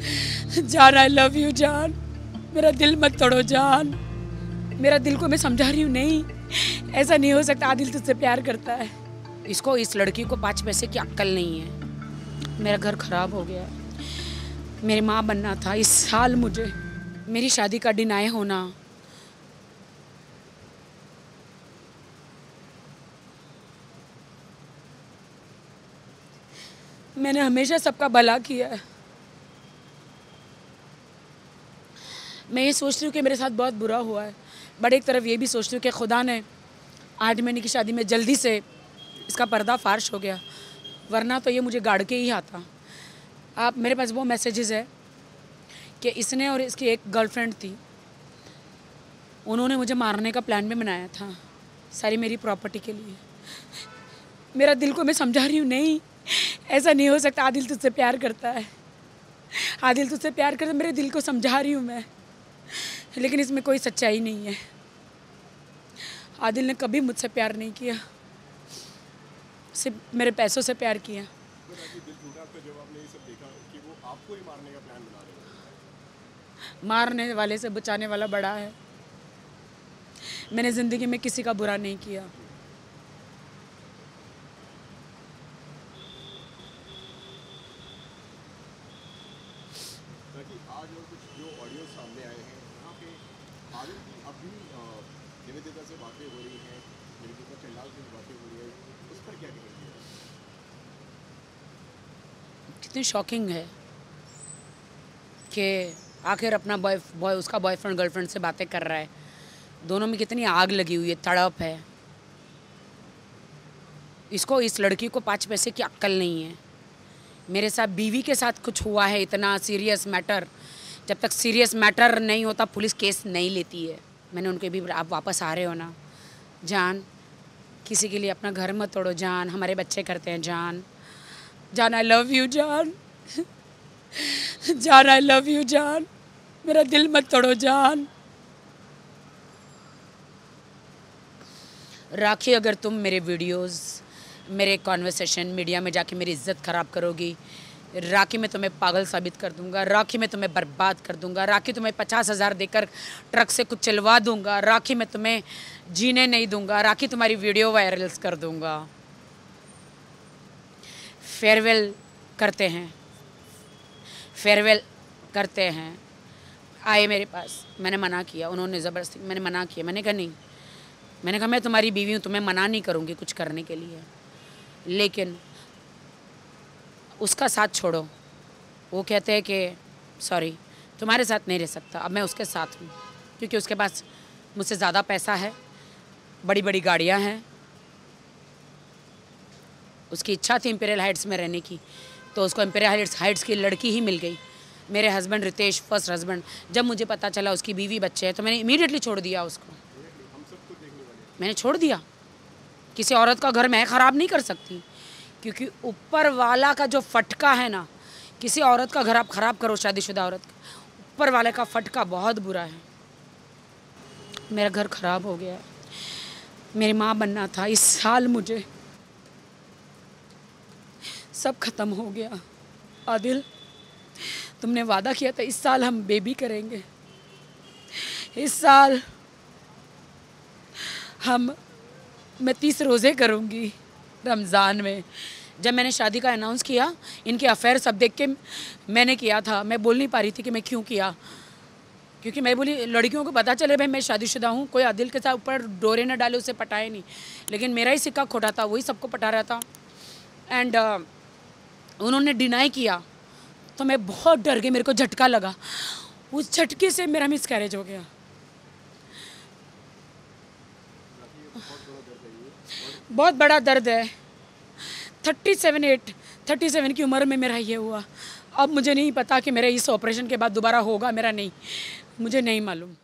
जान I love you जान, मेरा दिल मत तोड़ो जान। मेरा दिल को मैं समझा रही हूँ, नहीं ऐसा नहीं हो सकता। आदिल तुझसे प्यार करता है। इसको, इस लड़की को 5 पैसे की अक्ल नहीं है। मेरा घर खराब हो गया। मेरी माँ बनना था। इस साल मुझे मेरी शादी का डिनाई होना, मैंने हमेशा सबका भला किया है। मैं ये सोच रही हूँ कि मेरे साथ बहुत बुरा हुआ है, बट एक तरफ ये भी सोच रही हूँ कि खुदा ने 8 महीने की शादी में जल्दी से इसका पर्दा फार्श हो गया, वरना तो ये मुझे गाड़ के ही आता। आप, मेरे पास वो मैसेजेस है कि इसने और इसकी एक गर्लफ्रेंड थी, उन्होंने मुझे मारने का प्लान भी बनाया था, सारी मेरी प्रॉपर्टी के लिए। मेरा दिल को मैं समझा रही हूँ, नहीं ऐसा नहीं हो सकता। आदिल तुझसे प्यार करता है, आदिल तुझसे प्यार करता है। मेरे दिल को समझा रही हूँ मैं, लेकिन इसमें कोई सच्चाई नहीं है। आदिल ने कभी मुझसे प्यार नहीं किया, सिर्फ मेरे पैसों से प्यार किया। मारने वाले से बचाने वाला बड़ा है। मैंने ज़िंदगी में किसी का बुरा नहीं किया। आज और कुछ जो ऑडियो सामने आए हैं, यहाँ पे आदिल की अभी निवेदिता से बातें हो रही हैं, निवेदिता चंडाल से बातें हो रही है, उस पर क्या कहेंगे? कितनी शॉकिंग है कि आखिर अपना बॉय उसका बॉयफ्रेंड गर्लफ्रेंड से बातें कर रहा है। दोनों में कितनी आग लगी हुई है, तड़प है। इसको, इस लड़की को 5 पैसे की अक्ल नहीं है। मेरे साथ बीवी के साथ कुछ हुआ है, इतना सीरियस मैटर। जब तक सीरियस मैटर नहीं होता पुलिस केस नहीं लेती है। मैंने उनके भी, आप वापस आ रहे हो ना जान, किसी के लिए अपना घर मत तोड़ो जान, हमारे बच्चे करते हैं जान। जान आई लव यू जान, जान आई लव यू जान, मेरा दिल मत तोड़ो जान। राखी, अगर तुम मेरे वीडियोस, मेरे कॉन्वर्सेशन मीडिया में जाके मेरी इज्जत ख़राब करोगी, राखी मैं तुम्हें पागल साबित कर दूंगा। राखी मैं तुम्हें बर्बाद कर दूंगा। राखी तुम्हें 50,000 देकर ट्रक से कुछ चलवा दूंगा। राखी मैं तुम्हें जीने नहीं दूंगा। राखी तुम्हारी वीडियो वायरल्स कर दूंगा। फेयरवेल करते हैं, फेयरवेल करते हैं। आए मेरे पास, मैंने मना किया, उन्होंने ज़बरदस्ती, मैंने मना किया। मैंने कहा नहीं, मैंने कहा मैं तुम्हारी बीवी हूँ, तुम्हें मना नहीं करूँगी कुछ करने के लिए, लेकिन उसका साथ छोड़ो। वो कहते हैं कि सॉरी तुम्हारे साथ नहीं रह सकता, अब मैं उसके साथ हूँ, क्योंकि उसके पास मुझसे ज़्यादा पैसा है, बड़ी बड़ी गाड़ियाँ हैं। उसकी इच्छा थी इंपीरियल हाइट्स में रहने की, तो उसको इंपीरियल हाइट्स की लड़की ही मिल गई। मेरे हस्बैंड रितेश, फर्स्ट हस्बैंड, जब मुझे पता चला उसकी बीवी बच्चे हैं तो मैंने इमीडिएटली छोड़ दिया उसको। मैंने छोड़ दिया। किसी औरत का घर मैं ख़राब नहीं कर सकती, क्योंकि ऊपर वाला का जो फटका है ना, किसी औरत का घर आप ख़राब करो, शादीशुदा औरत का, ऊपर वाले का फटका बहुत बुरा है। मेरा घर ख़राब हो गया। मेरी माँ बनना था। इस साल मुझे सब ख़त्म हो गया। आदिल, तुमने वादा किया था इस साल हम बेबी करेंगे। इस साल मैं 30 रोज़े करूँगी रमज़ान में। जब मैंने शादी का अनाउंस किया, इनके अफेयर सब देख के मैंने किया था। मैं बोल नहीं पा रही थी कि मैं क्यों किया, क्योंकि मैं बोली लड़कियों को पता चले भाई मैं शादीशुदा हूँ, कोई आदिल के साथ ऊपर डोरे न डाले, उसे पटाए नहीं। लेकिन मेरा ही सिक्का खोटा था, वही सबको पटा रहा था। एंड उन्होंने डिनाई किया तो मैं बहुत डर गई, मेरे को झटका लगा। उस झटके से मेरा मिसकैरेज हो गया। बहुत बड़ा दर्द है। 37 की उम्र में मेरा ये हुआ। अब मुझे नहीं पता कि मेरा इस ऑपरेशन के बाद दोबारा होगा मेरा, नहीं, मुझे नहीं मालूम।